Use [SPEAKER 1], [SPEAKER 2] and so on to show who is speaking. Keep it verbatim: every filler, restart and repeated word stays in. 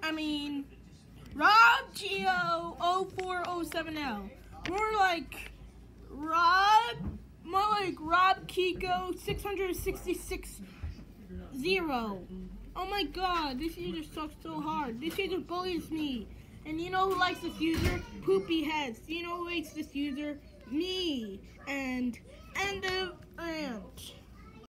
[SPEAKER 1] I mean, Robgio oh four oh seven L. More like Rob, more like Rob Kiko six sixty-six zero. Oh my god, this user sucks so hard. This user bullies me. And you know who likes this user? Poopy heads. You know who hates this user? Me. And end of rant.